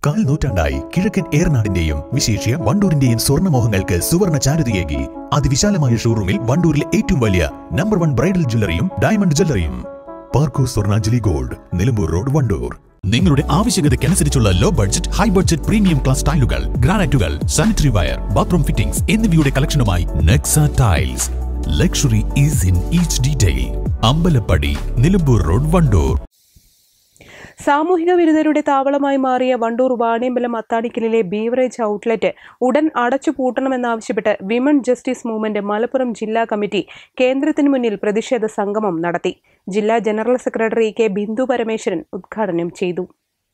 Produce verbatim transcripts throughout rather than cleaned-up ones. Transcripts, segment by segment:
കാൽ നൂറ്റാണ്ടായി കിഴക്കൻ ഏറനാടിന്റെയും വിശേഷ്യ വണ്ടൂരിന്റെയും സ്വർണ്ണമോഹങ്ങൾക്ക് സുവർണ ചാരുതയേകി അതിവിശാലമായ ഷോറൂമിൽ വണ്ടൂരിലെ ഏറ്റവും വലിയ നമ്പർ വൺ ബ്രൈഡൽ ജ്വല്ലറിയും ഡയമണ്ട് ജ്വല്ലറിയും പാർക്കോ സ്വർണ്ണാഞ്ജലി ഗോൾഡ്, നിലമ്പൂർ റോഡ്, വണ്ടൂർ. നിങ്ങളുടെ ആവശ്യകതയ്ക്കനുസരിച്ചുള്ള low budget, high budget premium class ടൈലുകൾ, ഗ്രാനൈറ്റുകൾ, സാനിറ്ററി വയർ, ബാത്റൂം ഫിറ്റിംഗ്സ് എന്നിവയുടെ കളക്ഷനുമായി Nexa tiles. Luxury is in each detail. Ambalappadi, Nilambur road, Wandoor. സാമൂഹിക വിരുദ്ധരുടെ താവളമായി മാറിയ വണ്ടൂർ വാണിയമ്പലം അത്താണിക്കലിലെ ബീവറേജ് ഔട്ട്ലെറ്റ് ഉടൻ അടച്ചുപൂട്ടണമെന്നാവശ്യപ്പെട്ട് വിമൻ ജസ്റ്റിസ് മൂവ്മെന്റ് മലപ്പുറം ജില്ലാ കമ്മിറ്റി കേന്ദ്രത്തിന് മുന്നിൽ പ്രതിഷേധ സംഗമം നടത്തി. ജില്ലാ general secretary K Bindu Parameswaran ഉദ്ഘാടനം ചെയ്തു.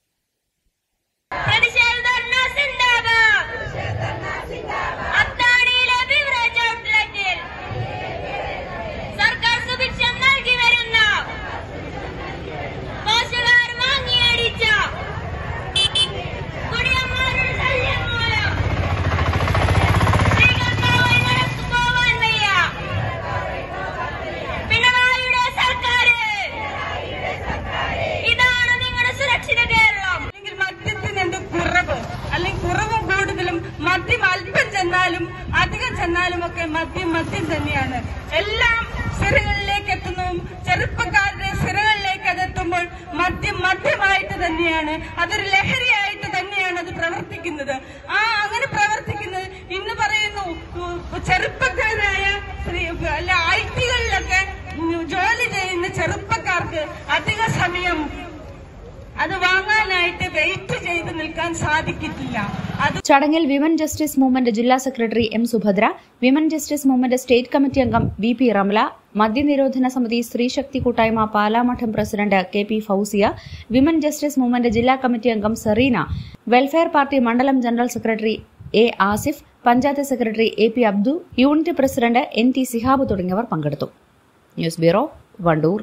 ചെന്നാലും അധികം ചെന്നാലും ഒക്കെ മദ്യം മദ്യം തന്നെയാണ്. എല്ലാം സിറകളിലേക്ക് എത്തുന്നു. ചെറുപ്പക്കാരുടെ സിറകളിലേക്ക് അതെത്തുമ്പോൾ മദ്യം മദ്യമായിട്ട് തന്നെയാണ്, അതൊരു ലഹരിയായിട്ട് തന്നെയാണ് അത് പ്രവർത്തിക്കുന്നത്. ആ അങ്ങനെ പ്രവർത്തിക്കുന്നത് ഇന്ന് പറയുന്നു ചെറുപ്പക്കാരായ അല്ല ഐ ടികളിലൊക്കെ ജോലി ചെയ്യുന്ന ചെറുപ്പക്കാർക്ക് അധിക സമയം അത് വാങ്ങാനായിട്ട് വെയിറ്റ് ചെയ്ത് നിൽക്കാൻ സാധിക്കില്ല. ചടങ്ങിൽ വിമൻ ജസ്റ്റിസ് മൂവ്മെന്റ് ജില്ലാ secretary M Subhadra, women justice movement state committee അംഗം വി പി റംല, മദ്യനിരോധന സമിതി സ്ത്രീശക്തി കൂട്ടായ്മ Palamadam president K P Fousiya, women justice movement ജില്ലാ കമ്മിറ്റി അംഗം സെറീന, വെൽഫെയർ പാർട്ടി മണ്ഡലം general secretary A Asif, panchayat secretary A P Abdu, unit president N T Sihab തുടങ്ങിയവർ പങ്കെടുത്തു. News bureau, Wandoor.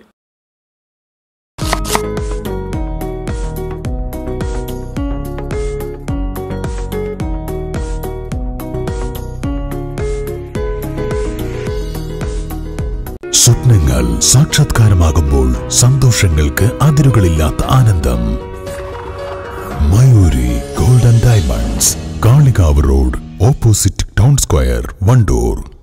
സ്വപ്നങ്ങൾ സാക്ഷാത്കാരമാകുമ്പോൾ സന്തോഷങ്ങൾക്ക് അതിരുകളില്ലാത്ത ആനന്ദം. Mayuri gold and diamonds, Kalikavu road, opposite town square, Wandoor.